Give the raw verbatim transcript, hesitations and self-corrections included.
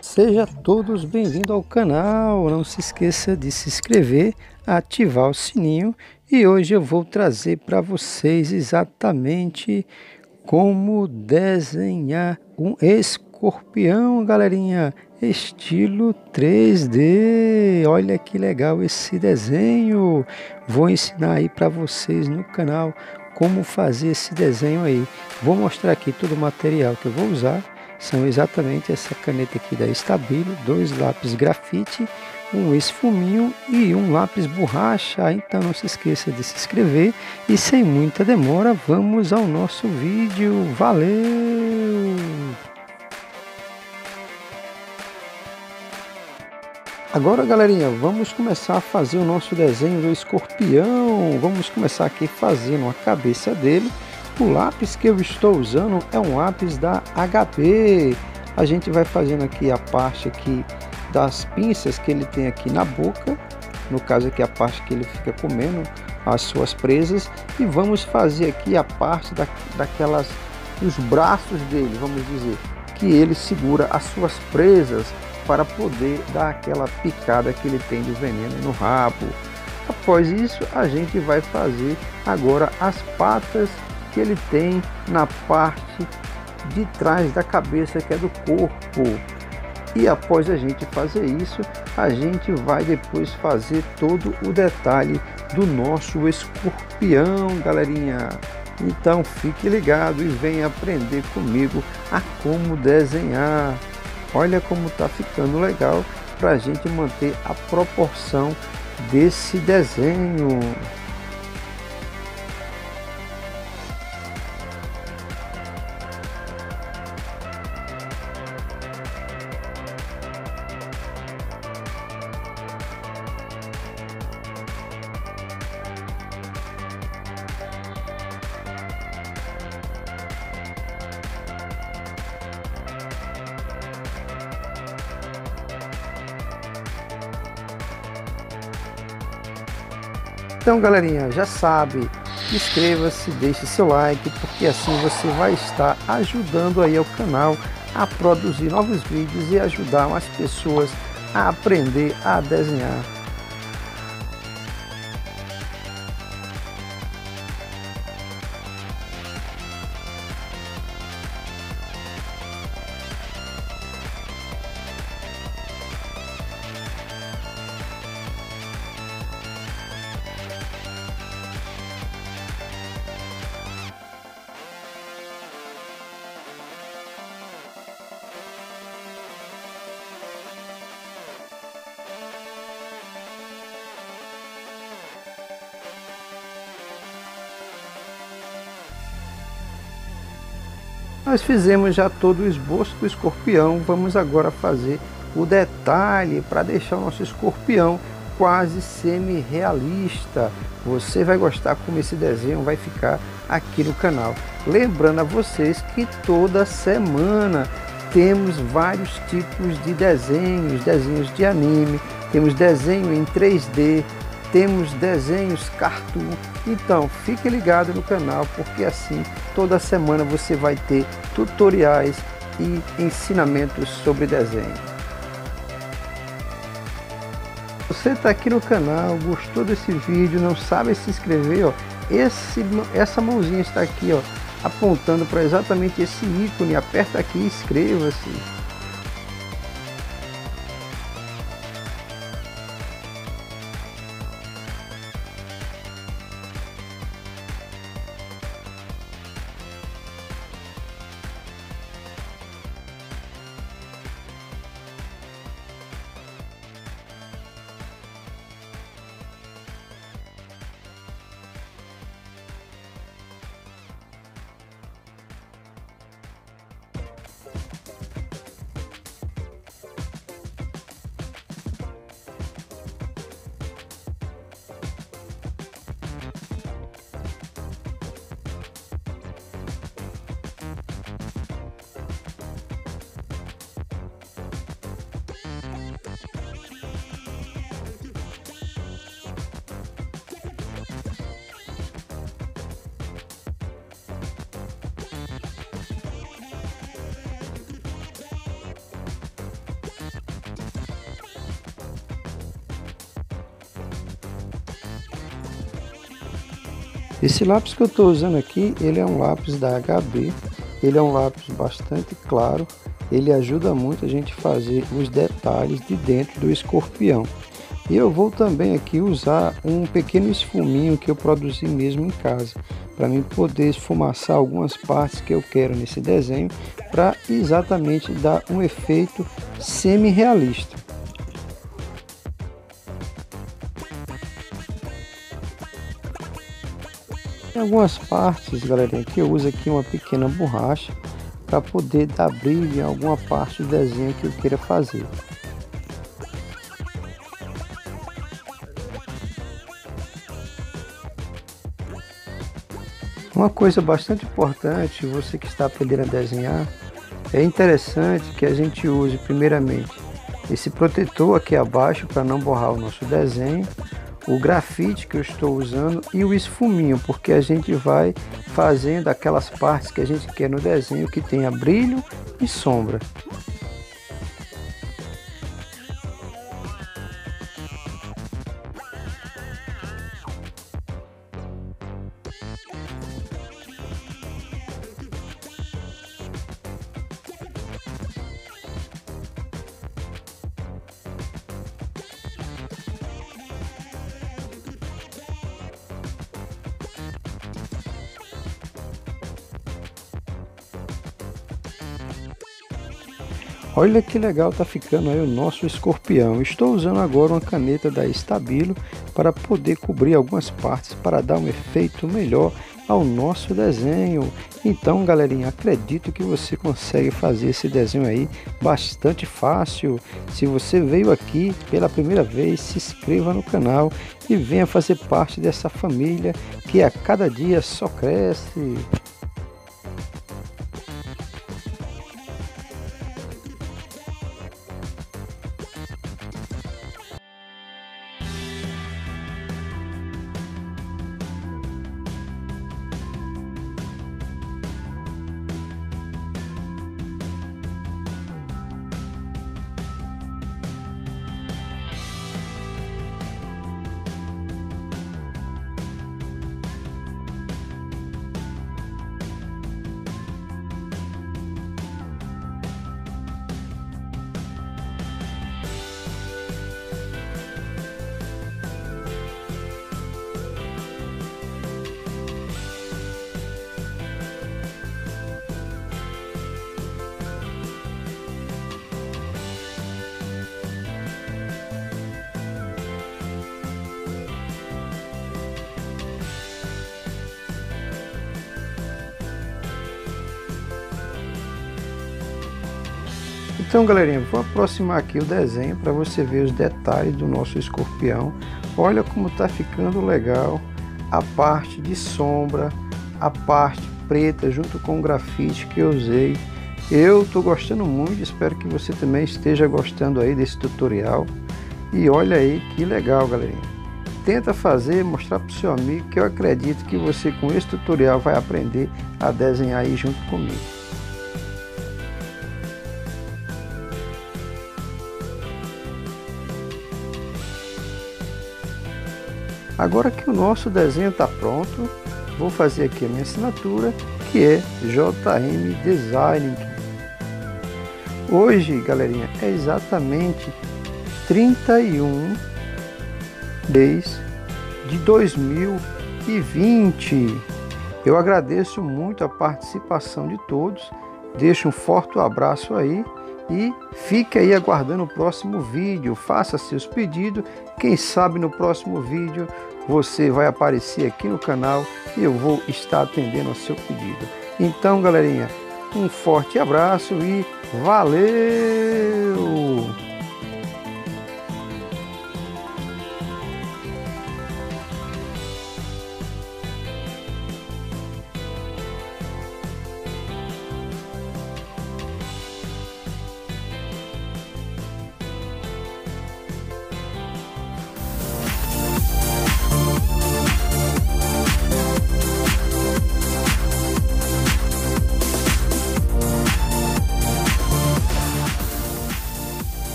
Seja todos bem-vindos ao canal. Não se esqueça de se inscrever, ativar o sininho, e hoje eu vou trazer para vocês exatamente como desenhar um escorpião, galerinha, estilo três D. Olha que legal esse desenho. Vou ensinar aí para vocês no canal como fazer esse desenho aí. Vou mostrar aqui todo o material que eu vou usar. São exatamente essa caneta aqui da Stabilo, dois lápis grafite, um esfuminho e um lápis borracha. Então não se esqueça de se inscrever e sem muita demora vamos ao nosso vídeo. Valeu! Agora, galerinha, vamos começar a fazer o nosso desenho do escorpião. Vamos começar aqui fazendo a cabeça dele. O lápis que eu estou usando é um lápis da H B. A gente vai fazendo aqui a parte aqui das pinças que ele tem aqui na boca. No caso aqui a parte que ele fica comendo as suas presas. E vamos fazer aqui a parte da, daquelas, dos braços dele, vamos dizer, que ele segura as suas presas para poder dar aquela picada que ele tem do veneno no rabo. Após isso, a gente vai fazer agora as patas que ele tem na parte de trás da cabeça, que é do corpo. E após a gente fazer isso, a gente vai depois fazer todo o detalhe do nosso escorpião, galerinha. Então fique ligado e venha aprender comigo a como desenhar. Olha como tá ficando legal para a gente manter a proporção desse desenho. Então, galerinha, já sabe, inscreva-se, deixe seu like, porque assim você vai estar ajudando aí o canal a produzir novos vídeos e ajudar mais pessoas a aprender a desenhar. Nós fizemos já todo o esboço do escorpião, vamos agora fazer o detalhe para deixar o nosso escorpião quase semi-realista. Você vai gostar como esse desenho vai ficar aqui no canal. Lembrando a vocês que toda semana temos vários tipos de desenhos, desenhos de anime, temos desenho em três D, temos desenhos cartoon. Então fique ligado no canal, porque assim toda semana você vai ter tutoriais e ensinamentos sobre desenho. Você está aqui no canal, gostou desse vídeo, não sabe se inscrever, ó, esse, essa mãozinha está aqui, ó, apontando para exatamente esse ícone. Aperta aqui e inscreva-se. Esse lápis que eu estou usando aqui, ele é um lápis da H B, ele é um lápis bastante claro, ele ajuda muito a gente fazer os detalhes de dentro do escorpião. E eu vou também aqui usar um pequeno esfuminho que eu produzi mesmo em casa, para mim poder esfumaçar algumas partes que eu quero nesse desenho, para exatamente dar um efeito semi-realista. Em algumas partes, galerinha, que eu uso aqui uma pequena borracha para poder dar brilho em alguma parte do desenho que eu queira fazer. Uma coisa bastante importante, você que está aprendendo a desenhar, é interessante que a gente use primeiramente esse protetor aqui abaixo para não borrar o nosso desenho, o grafite que eu estou usando e o esfuminho, porque a gente vai fazendo aquelas partes que a gente quer no desenho que tenha brilho e sombra. Olha que legal tá ficando aí o nosso escorpião. Estou usando agora uma caneta da Stabilo para poder cobrir algumas partes para dar um efeito melhor ao nosso desenho. Então, galerinha, acredito que você consegue fazer esse desenho aí bastante fácil. Se você veio aqui pela primeira vez, se inscreva no canal e venha fazer parte dessa família que a cada dia só cresce. Então, galerinha, vou aproximar aqui o desenho para você ver os detalhes do nosso escorpião. Olha como tá ficando legal a parte de sombra, a parte preta junto com o grafite que eu usei. Eu tô gostando muito, espero que você também esteja gostando aí desse tutorial. E olha aí que legal, galerinha. Tenta fazer, mostrar para o seu amigo, que eu acredito que você com esse tutorial vai aprender a desenhar aí junto comigo. Agora que o nosso desenho está pronto, vou fazer aqui a minha assinatura, que é J M Designing. Hoje, galerinha, é exatamente trinta e um de de dois mil e vinte. Eu agradeço muito a participação de todos, deixo um forte abraço aí e fique aí aguardando o próximo vídeo, faça seus pedidos, quem sabe no próximo vídeo você vai aparecer aqui no canal e eu vou estar atendendo ao seu pedido. Então, galerinha, um forte abraço e valeu!